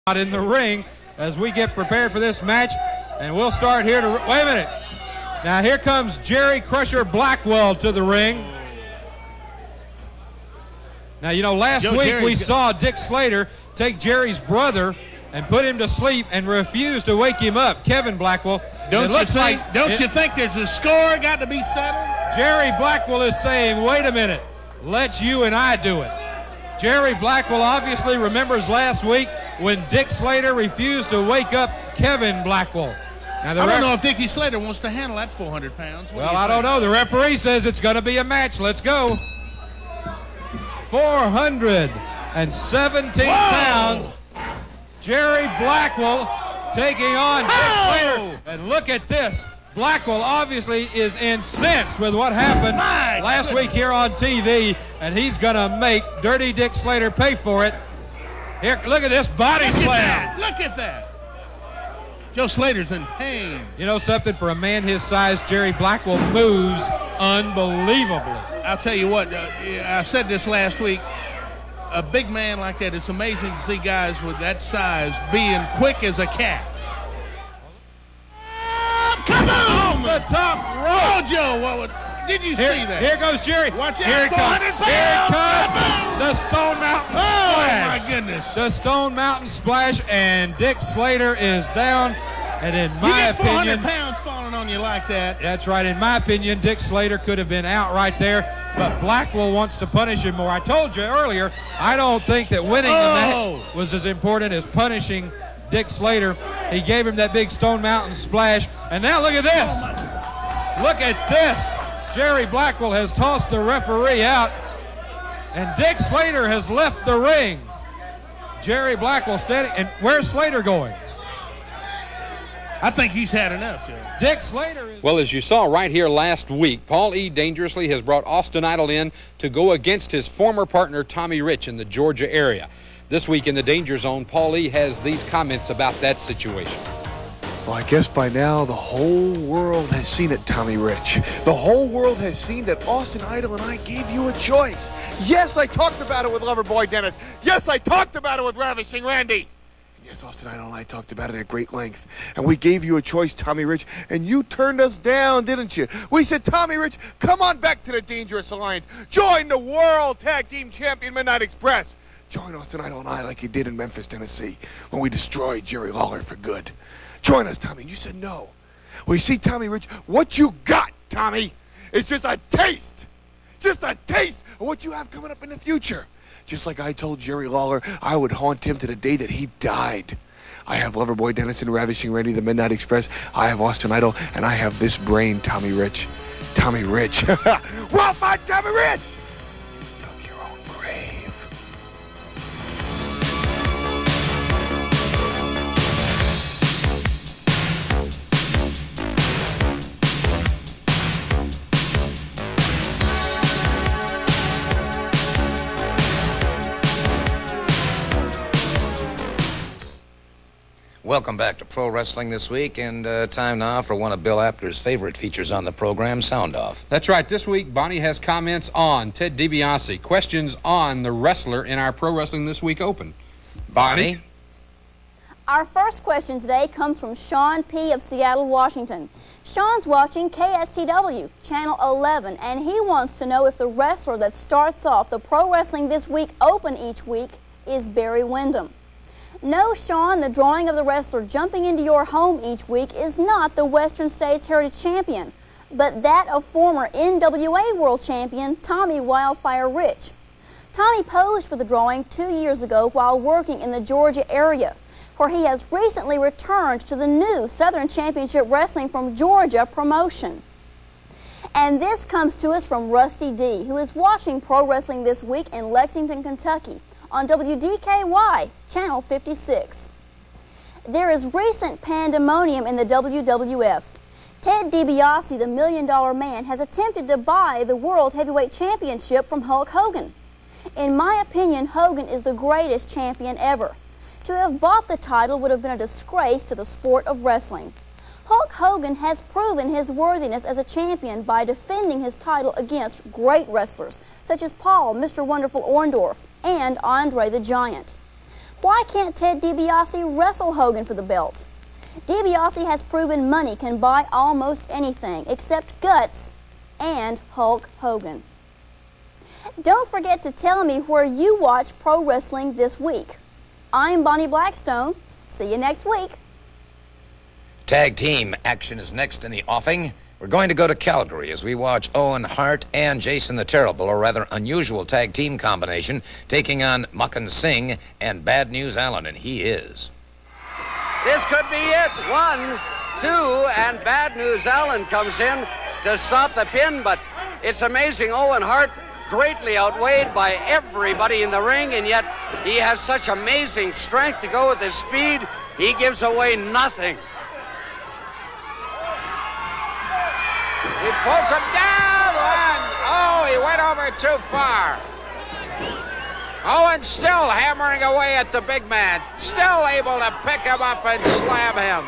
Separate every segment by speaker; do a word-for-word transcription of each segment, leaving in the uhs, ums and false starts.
Speaker 1: out in the ring as we get prepared for this match, and we'll start here to wait a minute. Now here comes Jerry Crusher Blackwell to the ring. Now you know last
Speaker 2: Joe
Speaker 1: week
Speaker 2: Jerry's
Speaker 1: we
Speaker 2: got
Speaker 1: saw Dick Slater take Jerry's brother and put him to sleep and refuse to wake him up, Kevin Blackwell.
Speaker 2: Don't
Speaker 1: it
Speaker 2: you
Speaker 1: looks
Speaker 2: think?
Speaker 1: like
Speaker 2: don't
Speaker 1: it,
Speaker 2: you think there's a score got to be settled?
Speaker 1: Jerry Blackwell is saying, "Wait a minute, let you and I do it." Jerry Blackwell obviously remembers last week when Dick Slater refused to wake up Kevin Blackwell. Now the
Speaker 2: I don't know if Dickie Slater wants to handle that four hundred pounds. What
Speaker 1: well,
Speaker 2: do
Speaker 1: I don't
Speaker 2: think?
Speaker 1: know. The referee says it's going to be a match. Let's go. four hundred seventeen
Speaker 2: Whoa!
Speaker 1: pounds. Jerry Blackwell taking on Dick
Speaker 2: Oh!
Speaker 1: Slater. And look at this. Blackwell obviously is incensed with what happened
Speaker 2: My
Speaker 1: last
Speaker 2: goodness.
Speaker 1: week here on T V, and he's going to make Dirty Dick Slater pay for it. Here, look at this body
Speaker 2: Look
Speaker 1: slam.
Speaker 2: at that. Look at that. Joe Slater's in pain.
Speaker 1: You know something? For a man his size, Jerry Blackwell moves unbelievably.
Speaker 2: I'll tell you what, uh, I said this last week. A big man like that, it's amazing to see guys with that size being quick as a cat. Oh, come on!
Speaker 1: The top rope.
Speaker 2: Oh, Joe, what would, did you
Speaker 1: Here,
Speaker 2: see that?
Speaker 1: here goes Jerry.
Speaker 2: Watch out,
Speaker 1: Here it comes.
Speaker 2: four hundred pounds.
Speaker 1: Here it comes.
Speaker 2: Come on.
Speaker 1: The Stone Mountain
Speaker 2: Oh,
Speaker 1: Splash.
Speaker 2: my goodness.
Speaker 1: The Stone Mountain Splash, and Dick Slater is down. And in
Speaker 2: You
Speaker 1: my
Speaker 2: get four hundred
Speaker 1: opinion,
Speaker 2: pounds falling on you like that.
Speaker 1: that's right. In my opinion, Dick Slater could have been out right there, but Blackwell wants to punish him more. I told you earlier, I don't think that winning
Speaker 2: Oh.
Speaker 1: the match was as important as punishing Dick Slater. He gave him that big Stone Mountain Splash, and now look at this. Look at this. Jerry Blackwell has tossed the referee out, and Dick Slater has left the ring. Jerry Blackwell standing, and where's Slater going?
Speaker 2: I think he's had enough, Joe.
Speaker 1: Dick Slater is...
Speaker 3: Well, as you saw right here last week, Paul E. Dangerously has brought Austin Idol in to go against his former partner, Tommy Rich, in the Georgia area. This week in the Danger Zone, Paul E. has these comments about that situation.
Speaker 4: Well, I guess by now the whole world has seen it, Tommy Rich. The whole world has seen that Austin Idol and I gave you a choice. Yes, I talked about it with Loverboy Dennis. Yes, I talked about it with Ravishing Randy. Yes, Austin Idol and I talked about it at great length. And we gave you a choice, Tommy Rich, and you turned us down, didn't you? We said, Tommy Rich, come on back to the Dangerous Alliance. Join the World Tag Team Champion Midnight Express. Join Austin Idol and I like you did in Memphis, Tennessee, when we destroyed Jerry Lawler for good. Join us, Tommy. And you said no. Well, you see, Tommy Rich, what you got, Tommy, is just a taste. Just a taste of what you have coming up in the future. Just like I told Jerry Lawler I would haunt him to the day that he died. I have Loverboy Dennis and Ravishing Randy, the Midnight Express. I have Austin Idol, and I have this brain, Tommy Rich. Tommy Rich. Well, my Tommy Rich! Dug your own grave.
Speaker 5: Welcome back to Pro Wrestling This Week, and uh, time now for one of Bill Apter's favorite features on the program, Sound Off.
Speaker 3: That's right. This week, Bonnie has comments on Ted DiBiase, questions on the wrestler in our Pro Wrestling This Week Open. Bonnie?
Speaker 6: Our first question today comes from Sean P. of Seattle, Washington. Sean's watching K S T W, Channel eleven, and he wants to know if the wrestler that starts off the Pro Wrestling This Week Open each week is Barry Windham. No, Sean, the drawing of the wrestler jumping into your home each week is not the Western States Heritage Champion, but that of former N W A World Champion Tommy Wildfire Rich. Tommy posed for the drawing two years ago while working in the Georgia area, where he has recently returned to the new Southern Championship Wrestling from Georgia promotion. And this comes to us from Rusty D, who is watching Pro Wrestling This Week in Lexington, Kentucky, on W D K Y, Channel fifty-six. There is recent pandemonium in the W W F. Ted DiBiase, the Million Dollar Man, has attempted to buy the World Heavyweight Championship from Hulk Hogan. In my opinion, Hogan is the greatest champion ever. To have bought the title would have been a disgrace to the sport of wrestling. Hulk Hogan has proven his worthiness as a champion by defending his title against great wrestlers such as Paul, Mister Wonderful Orndorff, and Andre the Giant. Why can't Ted DiBiase wrestle Hogan for the belt? DiBiase has proven money can buy almost anything except guts and Hulk Hogan. Don't forget to tell me where you watch pro wrestling this week. I'm Boni Blackstone. See you next week.
Speaker 5: Tag team action is next in the offing. We're going to go to Calgary as we watch Owen Hart and Jason the Terrible, a rather unusual tag team combination, taking on Makhan Singh and Bad News Allen, and he is.
Speaker 7: This could be it. One, two, and Bad News Allen comes in to stop the pin, but it's amazing. Owen Hart greatly outweighed by everybody in the ring, and yet he has such amazing strength to go with his speed. He gives away nothing. He pulls him down, and oh, he went over too far. Owen still hammering away at the big man, still able to pick him up and slam him.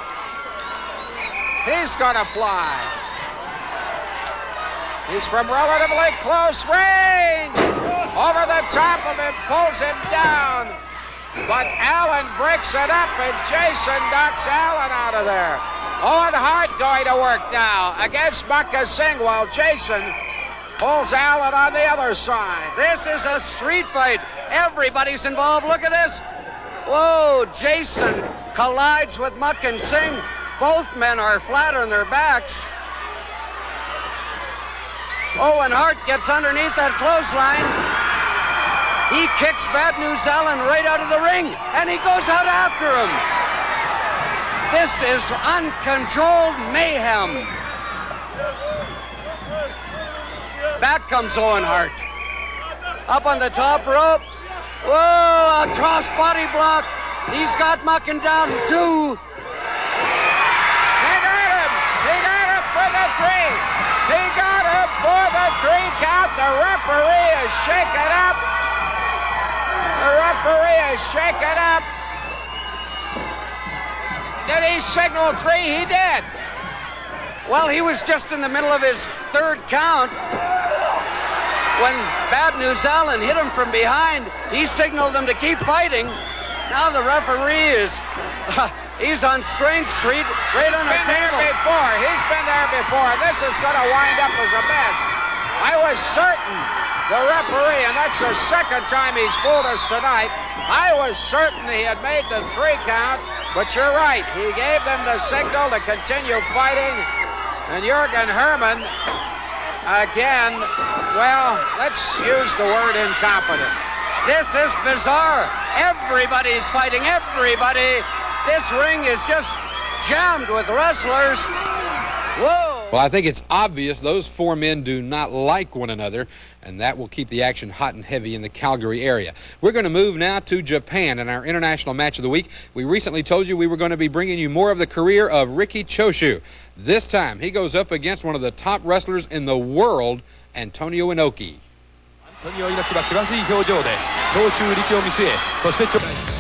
Speaker 7: He's gonna fly. He's from relatively close range. Over the top of him, pulls him down. But Allen breaks it up, and Jason knocks Allen out of there. Owen Hart going to work now against Makhan Singh while Jason pulls Allen on the other side. This is a street fight. Everybody's involved. Look at this. Whoa, Jason collides with Makhan Singh. Both men are flat on their backs. Owen Hart gets underneath that clothesline. He kicks Bad News Allen right out of the ring, and he goes out after him. This is uncontrolled mayhem. Back comes Owen Hart. Up on the top rope. Whoa, a cross body block. He's got Makhan down two. He got him. He got him for the three. He got him for the three count. The referee is shaken up. The referee is shaken up. Did he signal three? He did. Well, he was just in the middle of his third count when Bad News Allen hit him from behind. He signaled him to keep fighting. Now the referee is, uh, he's on Strange Street, right on the table. He's been there before. He's been there before. This is going to wind up as a mess. I was certain the referee, and that's the second time he's fooled us tonight, I was certain he had made the three count, but you're right. He gave them the signal to continue fighting, and Jürgen Hermann, again, well, let's use the word incompetent. This is bizarre. Everybody's fighting everybody. This ring is just jammed with wrestlers. Whoa.
Speaker 3: Well, I think it's obvious those four men do not like one another, and that will keep the action hot and heavy in the Calgary area. We're going to move now to Japan in our international match of the week. We recently told you we were going to be bringing you more of the career of Riki Choshu. This time, he goes up against one of the top wrestlers in the world, Antonio Inoki.
Speaker 8: Antonio Inoki は気まずい表情で長州力を見据え、そして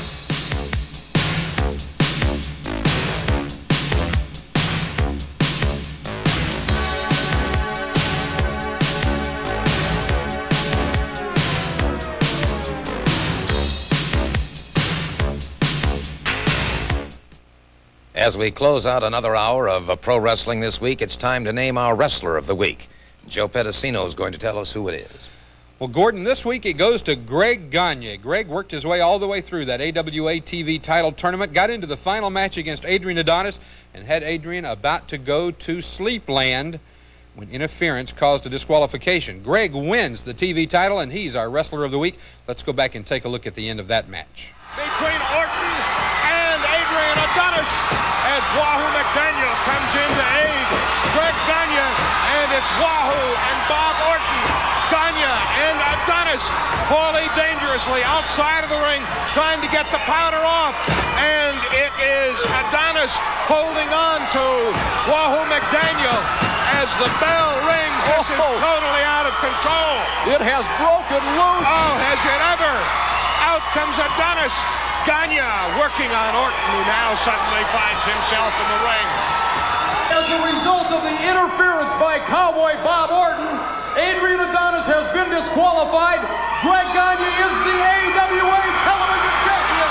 Speaker 5: As we close out another hour of uh, pro wrestling this week, it's time to name our wrestler of the week. Joe Pedicino is going to tell us who it is.
Speaker 3: Well, Gordon, this week it goes to Greg Gagne. Greg worked his way all the way through that A W A T V title tournament, got into the final match against Adrian Adonis, and had Adrian about to go to Sleepland when interference caused a disqualification. Greg wins the T V title, and he's our wrestler of the week. Let's go back and take a look at the end of that match.
Speaker 9: Between Orton and Adrian Adonis as Wahoo McDaniel comes in to aid Greg Gagne, and it's Wahoo and Bob Orton. Gagne and Adonis poorly dangerously outside of the ring trying to get the powder off, and it is Adonis holding on to Wahoo McDaniel as the bell rings. This is totally out of control.
Speaker 8: It has broken loose.
Speaker 9: Oh, has it ever? Out comes Adonis. Gagne working on Orton, who now suddenly finds himself in the ring.
Speaker 10: As a result of the interference by Cowboy Bob Orton, Adrian Adonis has been disqualified. Greg Gagne is the A W A television champion.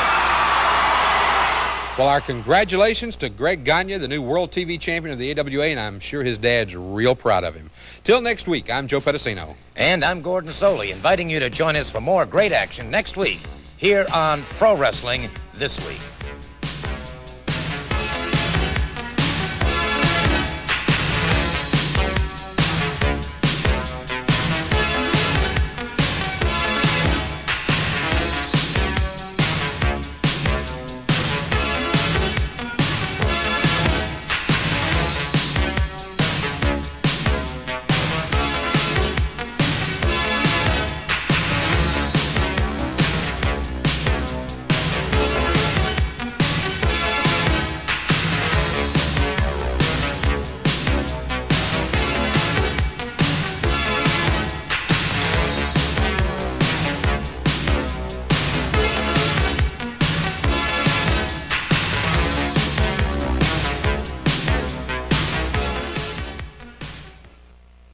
Speaker 3: Well, our congratulations to Greg Gagne, the new World T V Champion of the A W A, and I'm sure his dad's real proud of him. Till next week, I'm Joe Pedicino.
Speaker 5: And I'm Gordon Soley, inviting you to join us for more great action next week here on Pro Wrestling This Week.